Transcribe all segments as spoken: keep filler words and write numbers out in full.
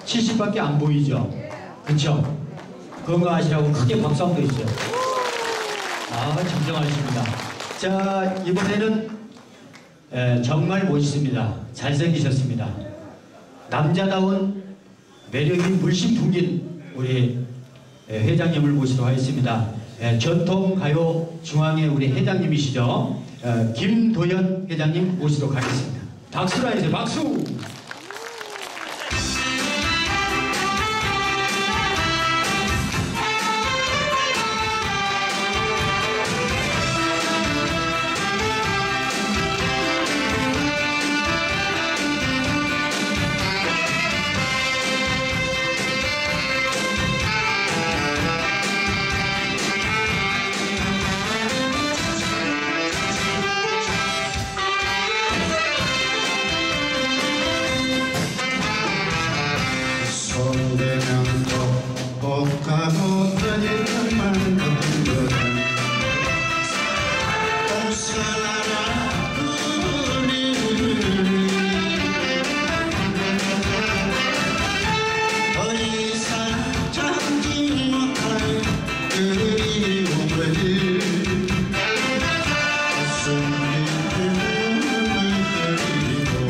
칠십밖에 안 보이죠? 그쵸? 건강하시라고 크게 박수 한번 해주세요. 아, 정정하십니다. 자, 이번에는 에, 정말 멋있습니다. 잘생기셨습니다. 남자다운 매력이 물씬 풍긴 우리 에, 회장님을 모시도록 하겠습니다. 에, 전통가요 중앙회 우리 회장님이시죠? 에, 김도연 회장님 모시도록 하겠습니다. 박수로 해주세요. 박수! 손대면 톡톡하고 떨릴 것만 같은 거든 옷사라 우리 더 이상 참지 못할 그리움을 가슴이 눈물 흘리고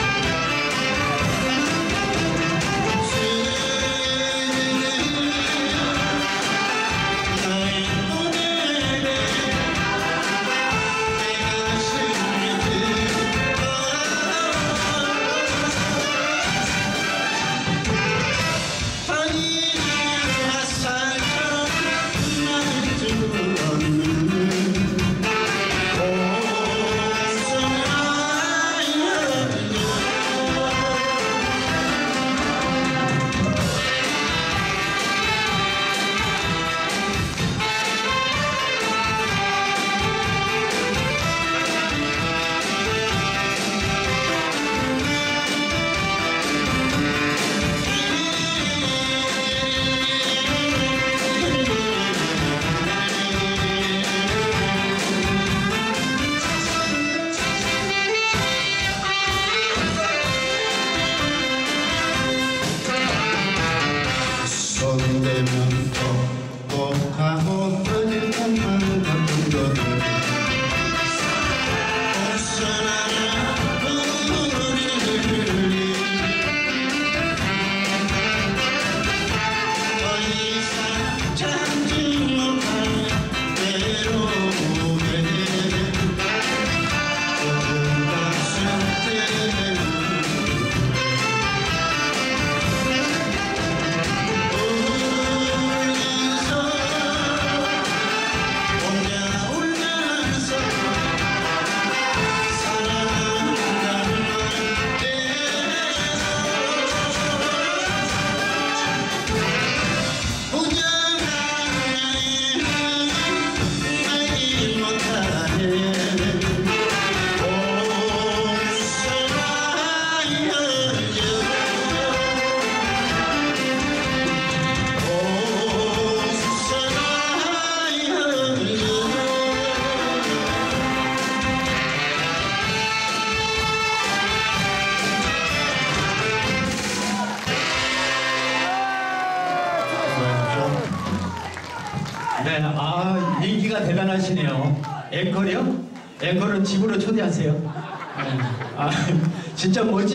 손대면 톡톡하고 떨릴 것만 같은 거든 옷사라 우리 더 이상 참지 못할 외로움에 조금 가슴 때문에 네, 아, 인기가 대단하시네요. 앵콜이요? 앵콜은 집으로 초대하세요. 네. 아, 진짜 멋지